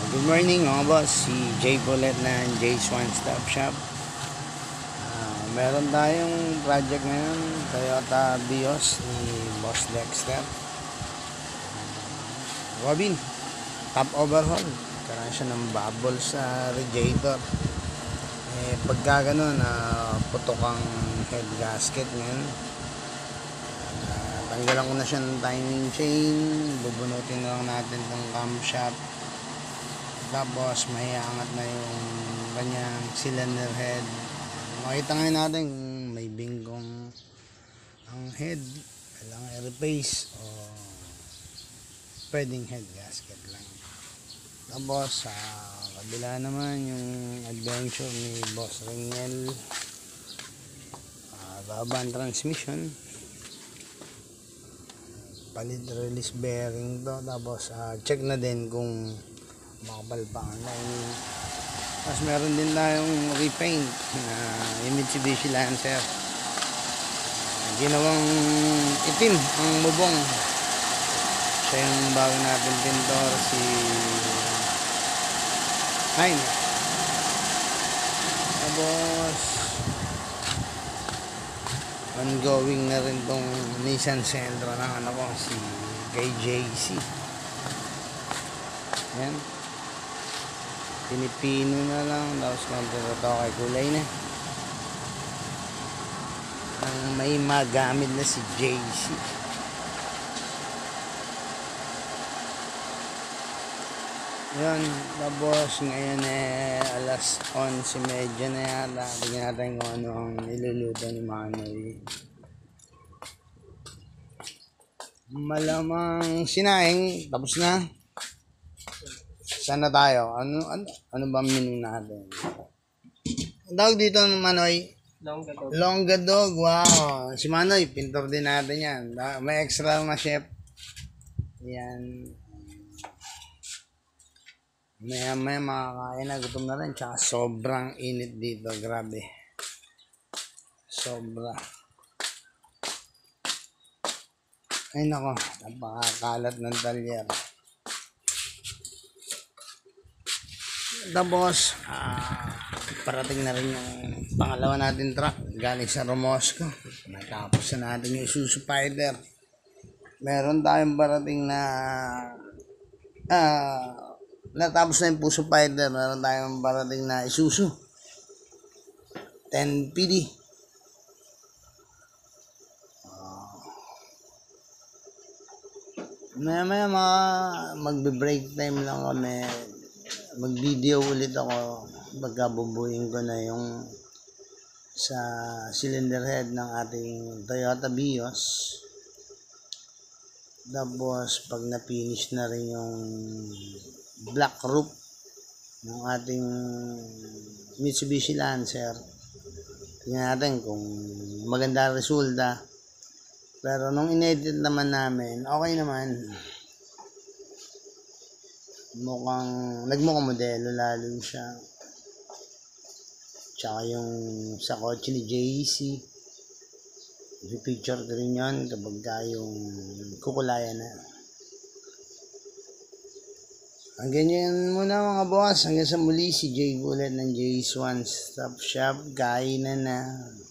Good morning mga boss, si Jay Bullet ng Jay's One Stop Shop. Meron tayong project ngayon, Toyota Vios ni Boss Dexter. Robin, top overhaul. Karoon siya ng bubble sa radiator. Pagka ganun, putok ang head gasket ngayon. Tanggalan ko na siya ng timing chain. Bubunutin na lang natin itong camshaft. Tapos may angat na yung kanyang cylinder head. Makita ngayon natin kung may binggong ang head, kailangan i-replace o pwedeng head gasket lang. Tapos sa kabila naman yung adventure ni Boss Ringel, babang transmission, palit release bearing to. Tapos check na din kung makapal pa ang lining. Tapos meron din tayong repaint na yung Mitsubishi Lancer, ginawang itim ang bubong. Siya yung bago natin pintor, si Jaime. Tapos ongoing na rin tong Nissan Sentra ng ano ko, si KJC. Yan, pinipino na lang, tapos nagtatato kay kulay na. Ang may magamit na si JC. Yan, tapos ngayon alas 11:30 na yata. Tignan natin kung ano ang niluluto ni Manoy. Malamang sinaing, tapos na. Sana tayo. Ano ba menu natin? Ang tawag dito ng Manoy? Longgadog. Wow. Si Manoy, pintor din natin yan. May extra na chef. Yan. Maya makakain na. Gutom na rin. Tsaka sobrang init dito. Grabe. Sobra. Ay nako. Napakakalat ng talyer. Tapos parating na rin yung pangalawa natin truck galing sa Romosco. Natapos na natin yung Isuzu Spider. Meron tayong parating na natapos na yung Puso Spider. Meron tayong parating na Isuzu 10PD. Maya magbe-break time lang kami. Mag-video ulit ako pagkabubuhin ko na yung sa cylinder head ng ating Toyota Vios. Tapos pag na-finish na rin yung black roof ng ating Mitsubishi Lancer, tingnan natin kung maganda resulta. Pero nung inedit naman namin, okay naman. Nagmukhang modelo lalo siya. Tsaka yung sa kotse ni JC, i-picture ko rin yun kapag yung kukulayan na. Hanggang yan muna mga boss. Hanggang sa muli, si Jay Bullet ng Jay's One Stop Shop. Kain na.